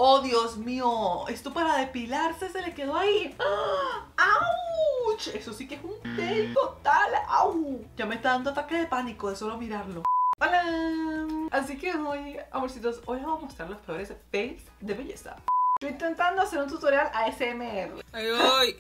Oh, Dios mío, esto para depilarse se le quedó ahí. ¡Auch! Eso sí que es un fail total. ¡Au! Ya me está dando ataque de pánico de solo mirarlo. ¡Hola! Así que hoy, amorcitos, hoy les voy a mostrar los peores fails de belleza. Estoy intentando hacer un tutorial ASMR. ¡Ay, ay!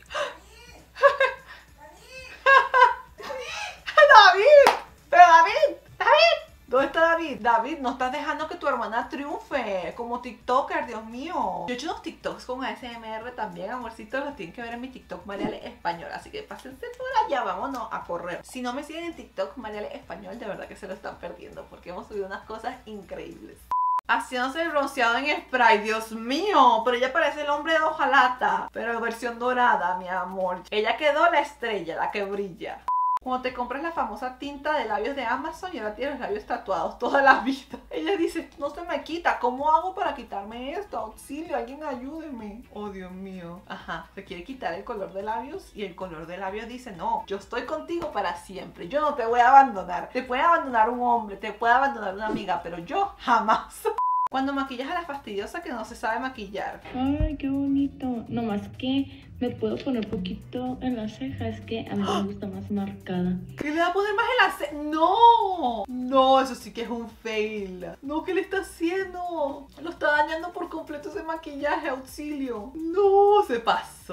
¡David! ¡Pero David! ¡David! ¿Dónde está David? David, no estás dejando que tu hermana triunfe como TikToker, Dios mío. Yo he hecho unos TikToks con ASMR también, amorcitos. Los tienen que ver en mi TikTok Mariale Español. Así que pásense por allá, vámonos a correr. Si no me siguen en TikTok Mariale Español, de verdad que se lo están perdiendo, porque hemos subido unas cosas increíbles. Haciéndose el bronceado en spray, Dios mío. Pero ella parece el hombre de hojalata, pero en versión dorada, mi amor. Ella quedó la estrella, la que brilla. Cuando te compras la famosa tinta de labios de Amazon y ahora tienes los labios tatuados toda la vida. Ella dice, no se me quita, ¿cómo hago para quitarme esto? Auxilio, alguien ayúdeme. Oh, Dios mío. Ajá, se quiere quitar el color de labios y el color de labios dice, no, yo estoy contigo para siempre, yo no te voy a abandonar. Te puede abandonar un hombre, te puede abandonar una amiga, pero yo jamás. Cuando maquillas a la fastidiosa que no se sabe maquillar. Ay, qué bonito. No más que me puedo poner poquito en la ceja. Es que a mí me gusta más marcada. ¿Qué le va a poner más en la ceja? ¡No! No, eso sí que es un fail. No, ¿qué le está haciendo? Lo está dañando por completo ese maquillaje, auxilio. No, se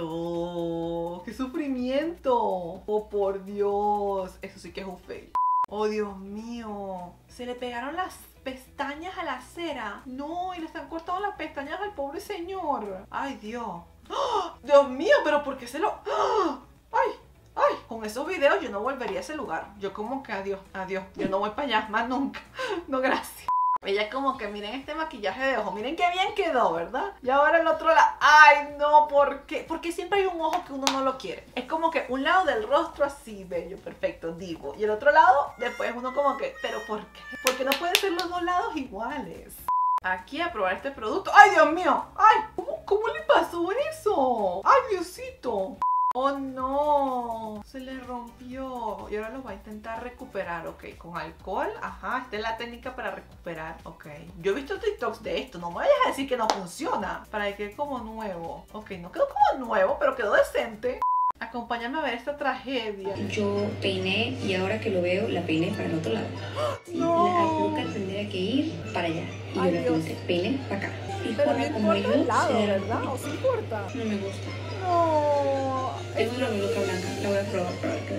pasó. ¡Qué sufrimiento! Oh, por Dios. Eso sí que es un fail. Oh, Dios mío. Se le pegaron las pestañas a la cera. No, y le están cortando las pestañas al pobre señor. Ay, Dios. ¡Oh! Dios mío, pero ¿por qué se lo...? ¡Oh! ¡Ay! ¡Ay! Con esos videos yo no volvería a ese lugar. Yo como que adiós, adiós. Yo no voy para allá más nunca. No, gracias. Ella como que miren este maquillaje de ojo. Miren qué bien quedó, ¿verdad? Y ahora el otro lado. ¡Ay, no! ¿Por qué? Porque siempre hay un ojo que uno no lo quiere. Es como que un lado del rostro así, bello, perfecto, digo. Y el otro lado, después uno como que, ¿pero por qué? Porque no pueden ser los dos lados iguales. Aquí a probar este producto. ¡Ay, Dios mío! ¡Ay! ¿Cómo le pasó eso? ¡Ay, Diosito! ¡Oh, no! Se le rompió. Y ahora lo va a intentar recuperar. Ok, con alcohol. Ajá, esta es la técnica para recuperar. Ok. Yo he visto TikToks de esto. No me vayas a decir que no funciona. Para que quede como nuevo. Ok, no quedó como nuevo, pero quedó decente. Acompáñame a ver esta tragedia. Yo peiné y ahora que lo veo, la peiné para el otro lado. No. La peluca tendría que ir para allá. Y Ay, yo la Dios. puse peiné para acá. Y Pero no como importa yo el lado, se da- ¿verdad? ¿O sí importa? No me gusta. No. Tengo una peluca blanca. La voy a probar para ver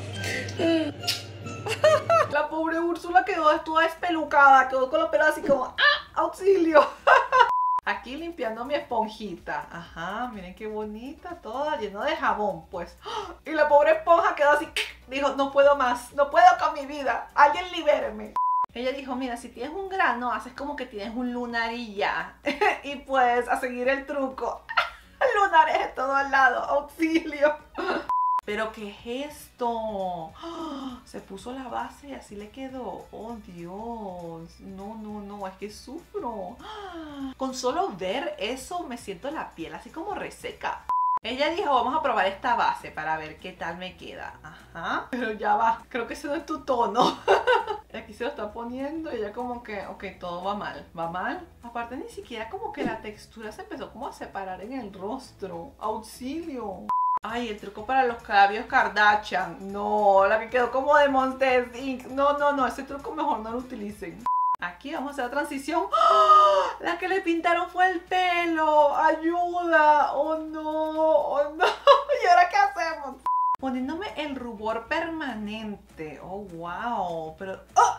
qué hacer. La pobre Úrsula quedó toda espelucada, quedó con los pelos así como ¡ah! ¡Auxilio! Aquí limpiando mi esponjita. Ajá, miren qué bonita toda, lleno de jabón, pues. Y la pobre esponja quedó así, dijo, no puedo más, no puedo con mi vida, alguien libéreme. Ella dijo, mira, si tienes un grano, haces como que tienes un lunar y ya. Y pues, a seguir el truco. Lunares de todos lados, auxilio. ¿Pero qué es esto? Se puso la base y así le quedó. Oh, Dios. No, no, no, es que sufro. Con solo ver eso me siento la piel así como reseca. Ella dijo, vamos a probar esta base para ver qué tal me queda. Ajá. Pero ya va, creo que ese no es tu tono. Aquí se lo está poniendo y ella como que, ok, todo va mal. ¿Va mal? Aparte ni siquiera como que la textura se empezó como a separar en el rostro. ¡Auxilio! Ay, el truco para los labios Kardashian. No, la que quedó como de Monsters Inc. No, no, no, ese truco mejor no lo utilicen. Aquí vamos a hacer la transición. ¡Oh! La que le pintaron fue el pelo. ¡Ayuda! ¡Oh, no! ¡Oh, no! ¿Y ahora qué hacemos? Poniéndome el rubor permanente. ¡Oh, wow! Pero... ¡oh!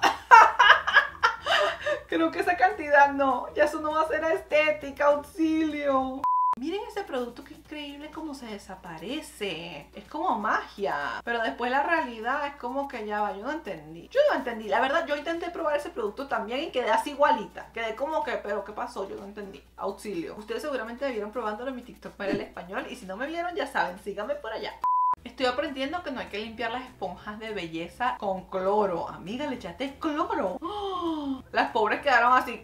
Creo que esa cantidad no. Ya eso no va a ser estética. ¡Auxilio! Miren ese producto, que increíble cómo se desaparece. Es como magia. Pero después la realidad es como que ya va. Yo no entendí. Yo no entendí. La verdad, yo intenté probar ese producto también y quedé así igualita. Quedé como que, pero ¿qué pasó? Yo no entendí. Auxilio. Ustedes seguramente me vieron probándolo en mi TikTok para el español. Y si no me vieron, ya saben, síganme por allá. Estoy aprendiendo que no hay que limpiar las esponjas de belleza con cloro. Amiga, le echaste cloro. ¡Oh! Las pobres quedaron así.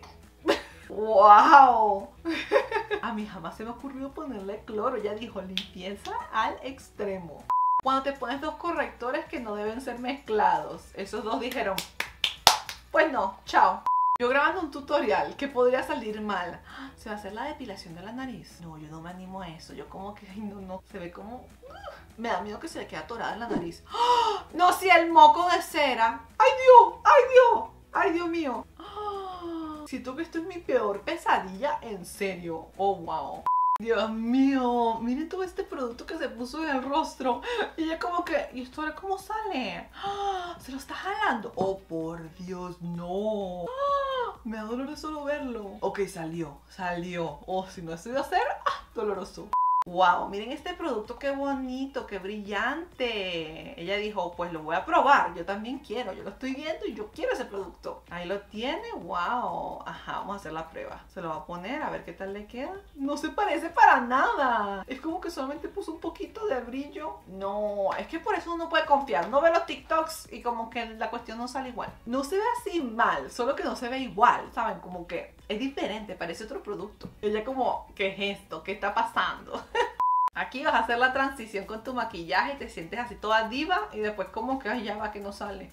¡Wow! A mí jamás se me ocurrió ponerle cloro. Ya dijo, limpieza al extremo. Cuando te pones dos correctores que no deben ser mezclados, esos dos dijeron, pues no, chao. Yo grabando un tutorial que podría salir mal. ¿Se va a hacer la depilación de la nariz? No, yo no me animo a eso. Yo como que, ay, no. Se ve como... Me da miedo que se le quede atorada en la nariz. ¡Oh! No, si el moco de cera. ¡Ay, Dios! ¡Ay, Dios! ¡Ay, Dios mío! ¡Oh! Siento que esto es mi peor pesadilla, en serio. ¡Oh, wow! Dios mío, miren todo este producto que se puso en el rostro. Y ella como que, ¿y esto ahora cómo sale? ¡Ah! Se lo está jalando. Oh, por Dios, no. ¡Ah! Me da dolor de solo verlo. Ok, salió. Oh, si no es de hacer, doloroso. Wow, miren este producto, qué bonito, qué brillante. Ella dijo, pues lo voy a probar, yo también quiero, yo lo estoy viendo y yo quiero ese producto. Ahí lo tiene, wow. Ajá, vamos a hacer la prueba. Se lo va a poner, a ver qué tal le queda. No se parece para nada. Es como que solamente puso un poquito de brillo. No, es que por eso uno no puede confiar. No ve los TikToks y como que la cuestión no sale igual. No se ve así mal, solo que no se ve igual, ¿saben? Como que es diferente, parece otro producto. Ella como, ¿qué es esto? ¿Qué está pasando? Aquí vas a hacer la transición con tu maquillaje y te sientes así toda diva y después como que, ay, ya va que no sale.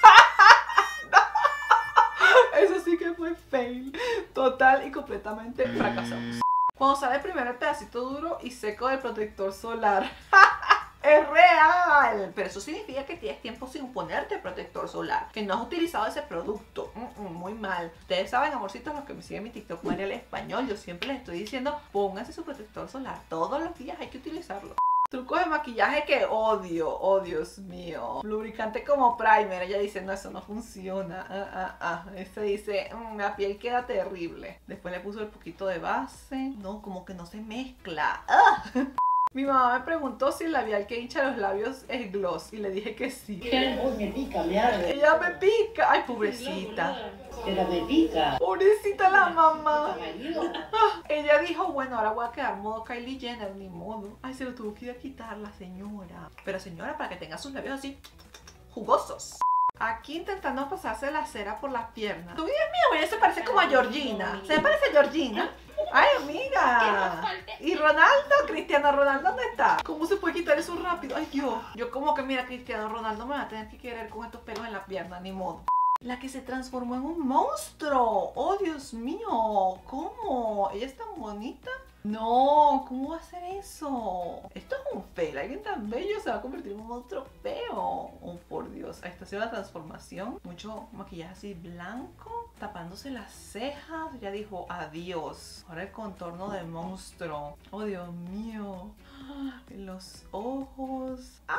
Eso sí que fue fail. Total y completamente fracasamos. Cuando sale primero el pedacito duro y seco del protector solar. ¡Es real! Pero eso significa que tienes tiempo sin ponerte protector solar, que no has utilizado ese producto. Muy mal. Ustedes saben, amorcitos, los que me siguen en mi TikTok, Mariale Español, yo siempre les estoy diciendo, pónganse su protector solar. Todos los días hay que utilizarlo. Trucos de maquillaje que odio, oh Dios mío. Lubricante como primer, ella dice, no, eso no funciona. Este dice, la piel queda terrible. Después le puso el poquito de base. No, como que no se mezcla. Mi mamá me preguntó si el labial que hincha los labios es gloss y le dije que sí. Me pica, me arde. Ella me pica. Ay, pobrecita. Pero me pica. Pobrecita la mamá. Ella dijo, bueno, ahora voy a quedar modo Kylie Jenner, ni modo. Ay, se lo tuvo que ir a quitar la señora. Pero señora, para que tenga sus labios así jugosos. Aquí intentando pasarse la cera por las piernas. Dios mío, ella se parece como a Georgina. ¿Se me parece a Georgina? Ay, amiga. ¿Y Ronaldo? Cristiano Ronaldo, ¿dónde está? ¿Cómo se puede quitar eso rápido? Ay, Dios. Yo como que, mira, Cristiano Ronaldo me va a tener que querer con estos pelos en la pierna, ni modo. La que se transformó en un monstruo. Oh, Dios mío. ¿Cómo? ¿Ella es tan bonita? No, ¿cómo va a hacer eso? Esto es un fail. Alguien tan bello se va a convertir en un monstruo feo. Oh, por Dios. Esta ha sido la transformación. Mucho maquillaje así blanco. Tapándose las cejas. Ya dijo adiós. Ahora el contorno de monstruo. Oh, Dios mío. Los ojos. ¡Ah!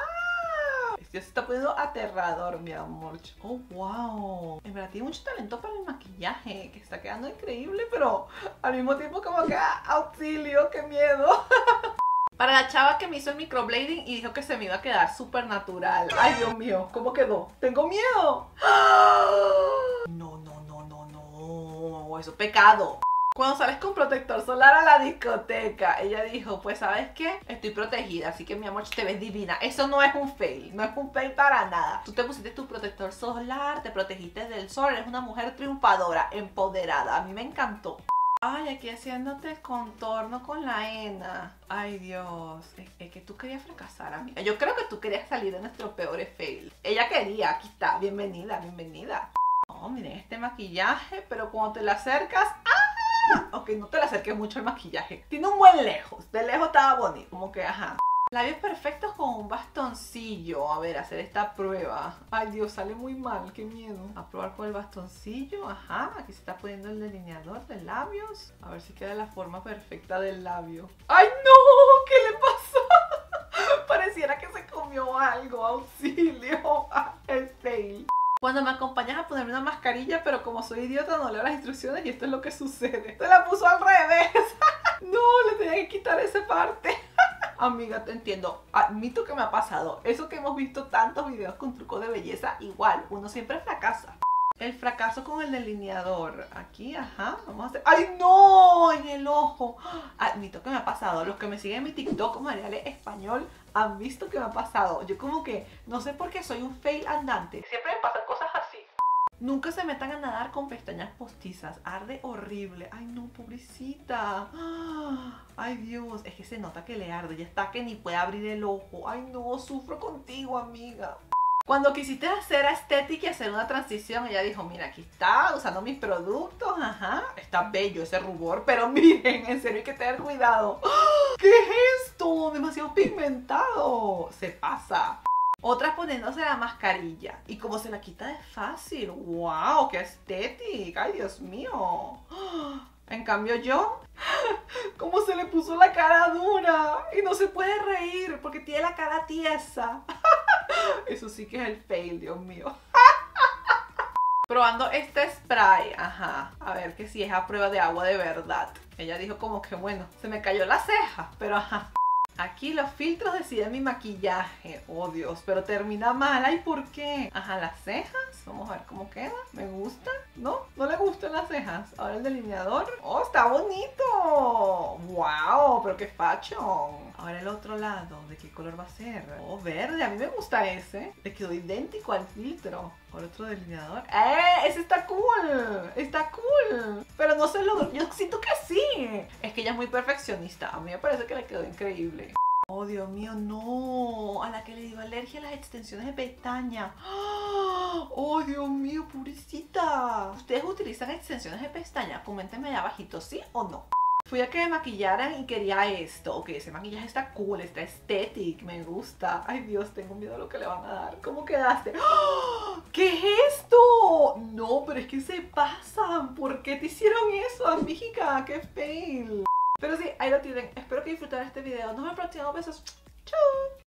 Ya se está poniendo aterrador, mi amor. Oh, wow. En verdad tiene mucho talento para el maquillaje, que está quedando increíble, pero al mismo tiempo como que auxilio, qué miedo. Para la chava que me hizo el microblading y dijo que se me iba a quedar súper natural. Ay, Dios mío, ¿cómo quedó? ¡Tengo miedo! No, eso es pecado. Cuando sales con protector solar a la discoteca, ella dijo, pues ¿sabes qué? Estoy protegida, así que mi amor, te ves divina. Eso no es un fail, no es un fail para nada. Tú te pusiste tu protector solar, te protegiste del sol, eres una mujer triunfadora, empoderada. A mí me encantó. Ay, aquí haciéndote el contorno con la henna. Ay, Dios. Es que tú querías fracasar, amiga. Yo creo que tú querías salir de nuestros peores fails. Ella quería, aquí está. Bienvenida, bienvenida. Oh, miren este maquillaje, pero cuando te la acercas... Ok, no te le acerques mucho al maquillaje. Tiene un buen lejos. De lejos estaba bonito. Como que, ajá. Labios perfectos con un bastoncillo. A ver, hacer esta prueba. Ay, Dios, sale muy mal. Qué miedo. A probar con el bastoncillo. Ajá. Aquí se está poniendo el delineador de labios. A ver si queda la forma perfecta del labio. ¡Ay, no! ¿Qué le pasó? Pareciera que se comió algo. Auxilio. El fail. Cuando me acompañas a ponerme una mascarilla, pero como soy idiota no leo las instrucciones y esto es lo que sucede. Se la puso al revés. No, le tenía que quitar esa parte. Amiga, te entiendo. Admito que me ha pasado. Eso que hemos visto tantos videos con trucos de belleza, igual, uno siempre fracasa. El fracaso con el delineador. Aquí, ajá, vamos a hacer... ¡Ay, no! En el ojo. Admito que me ha pasado. Los que me siguen en mi TikTok, Mariale Español, han visto que me ha pasado. Yo como que, no sé por qué soy un fail andante. Siempre me pasan cosas así. Nunca se metan a nadar con pestañas postizas. Arde horrible. Ay, no, pobrecita. Ay, Dios. Es que se nota que le arde. Ya está que ni puede abrir el ojo. Ay, no, sufro contigo, amiga. Cuando quisiste hacer estética y hacer una transición, ella dijo, mira, aquí está, usando mis productos, ajá, está bello ese rubor, pero miren, en serio hay que tener cuidado. ¿Qué es esto? Demasiado pigmentado. Se pasa. Otra poniéndose la mascarilla. Y como se la quita de fácil. ¡Wow! ¡Qué estética! ¡Ay, Dios mío! En cambio yo, como se le puso la cara dura y no se puede reír porque tiene la cara tiesa. Eso sí que es el fail, Dios mío. Probando este spray, ajá, a ver que si es a prueba de agua de verdad. Ella dijo como que bueno, se me cayó la ceja, pero ajá. Aquí los filtros deciden mi maquillaje. Oh Dios, pero termina mal. Ay, ¿por qué? Ajá, las cejas. Vamos a ver cómo queda. ¿Me gusta? ¿No? ¿No le gustan las cejas? Ahora el delineador. Oh, está bonito. Wow, pero qué fashion. Ahora el otro lado. ¿De qué color va a ser? Oh, verde. A mí me gusta ese. Le quedó idéntico al filtro. Ahora otro delineador. Ese está cool. Está cool. Pero no se lo... Yo siento que sí. Es que ella es muy perfeccionista. A mí me parece que le quedó increíble. Oh, Dios mío, no. A la que le dio alergia a las extensiones de pestaña. Oh, Dios mío, pobrecita. ¿Ustedes utilizan extensiones de pestaña? Coméntenme allá abajito, ¿sí o no? Fui a que me maquillaran y quería esto. Ok, ese maquillaje está cool, está estético, me gusta. Ay, Dios, tengo miedo a lo que le van a dar. ¿Cómo quedaste? ¡Oh! ¿Qué es esto? No, pero es que se pasan. ¿Por qué te hicieron eso, amiga? ¡Qué fail! Pero sí, ahí lo tienen. Espero que disfrutaran este video. Nos vemos en el próximo. Besos. Chao.